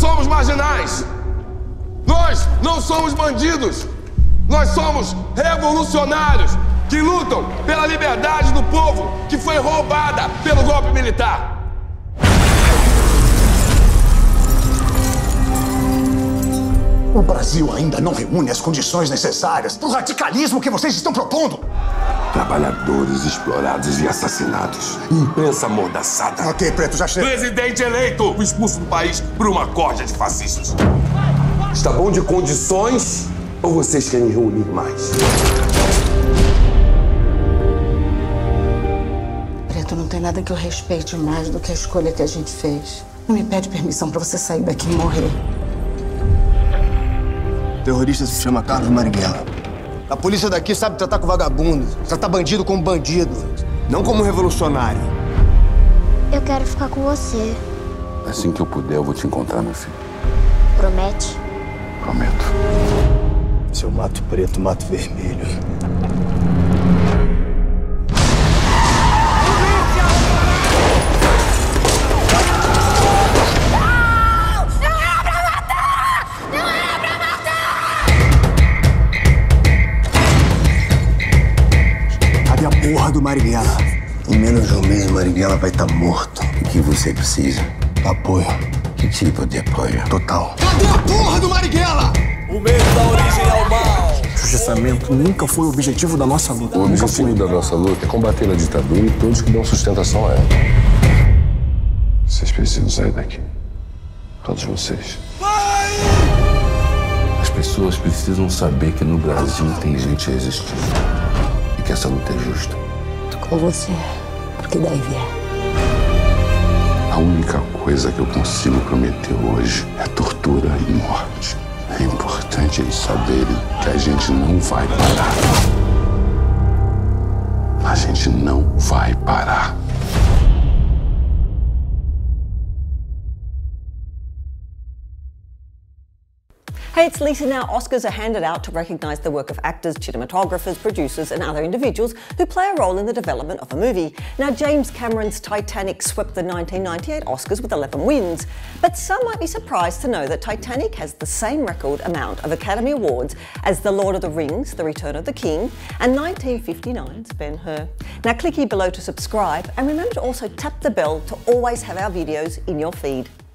somos marginais. Nós não somos bandidos. Nós somos revolucionários que lutam pela liberdade do povo que foi roubada pelo golpe militar. O Brasil ainda não reúne as condições necessárias para o radicalismo que vocês estão propondo. Trabalhadores explorados e assassinados. Imprensa amordaçada. Ok, Preto, já chega. Presidente eleito, expulso do país por uma corja de fascistas. Está bom de condições ou vocês querem reunir mais? Preto, não tem nada que eu respeite mais do que a escolha que a gente fez. Não me pede permissão para você sair daqui e morrer. O terrorista se chama Carlos Marighella. A polícia daqui sabe tratar com vagabundo, tratar bandido como bandido, não como revolucionário. Eu quero ficar com você. Assim que eu puder, eu vou te encontrar, meu filho. Promete? Prometo. Se eu mato preto, mato vermelho. Cadê a porra do Marighella? Em menos de um mês, o Marighella vai estar morto. O que você precisa? Apoio. Que tipo de apoio? Total. Cadê a porra do Marighella? O medo da origem ao mal. Justiçamento nunca foi o objetivo da nossa luta. O objetivo da nossa luta é combater a ditadura e todos que dão sustentação a ela. Vocês precisam sair daqui. Todos vocês. Vai! As pessoas precisam saber que no Brasil tem gente resistindo. E que essa luta é justa. Tô com você, porque daí vier. A única coisa que eu consigo prometer hoje é tortura e morte. É importante eles saberem que a gente não vai parar. A gente não vai parar. Hey, it's Lisa. Now, Oscars are handed out to recognise the work of actors, cinematographers, producers and other individuals who play a role in the development of a movie. Now, James Cameron's Titanic swept the 1998 Oscars with 11 wins. But some might be surprised to know that Titanic has the same record amount of Academy Awards as The Lord of the Rings, The Return of the King and 1959's Ben-Hur. Now, click here below to subscribe and remember to also tap the bell to always have our videos in your feed.